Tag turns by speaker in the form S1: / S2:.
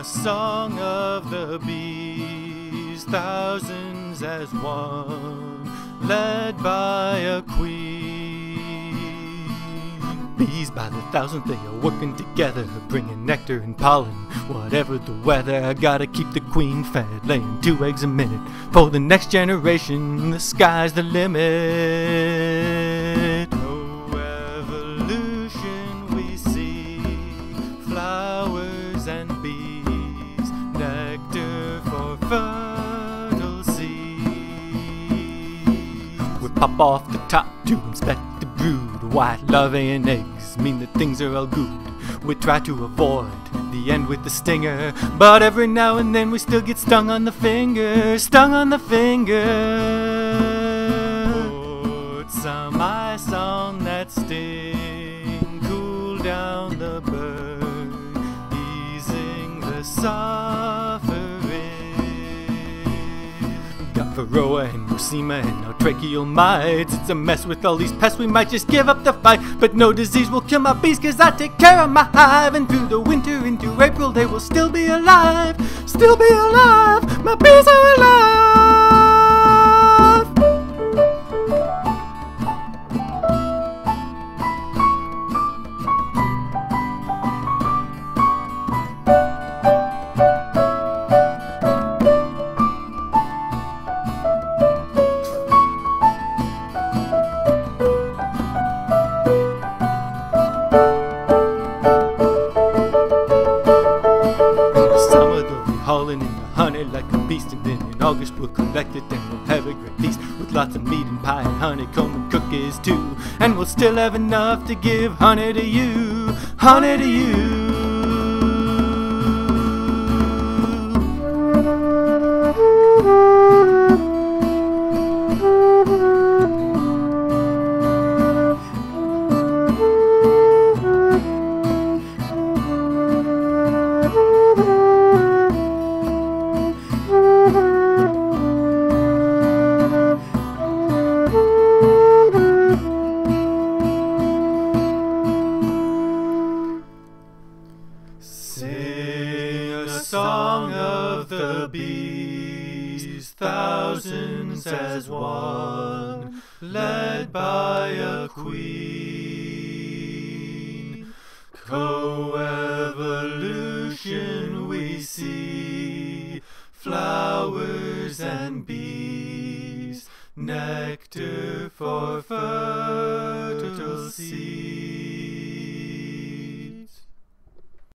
S1: song of the bees, thousands as one, led by a queen. Bees by the thousands, they are working together, bringing nectar and pollen, whatever the weather. I gotta keep the queen fed, laying 2 eggs a minute. For the next generation, the sky's the limit. Coevolution we see, flowers and bees, nectar for fertile seeds. We pop off the top to inspect the brood. White larvae and eggs mean that things are all good. We try to avoid the end with the stinger, but every now and then we still get stung on the finger, stung on the finger. Put some ice on that sting, cool down the bird, easing the suffering. Got varroa and muscima and now tracheal mites. It's a mess with all these pests, we might just give up the fight. But no disease will kill my bees, cause I take care of my hive. And through the winter into April they will still be alive. Still be alive, my bees are alive. Hauling in the honey like a beast, and then in August we'll collect it and we'll have a great feast with lots of meat and pie and honeycomb and cookies too. And we'll still have enough to give honey to you, honey to you. Sing a song of the bees, thousands as one, led by a queen. Coevolution we see, flowers and bees, nectar for fertile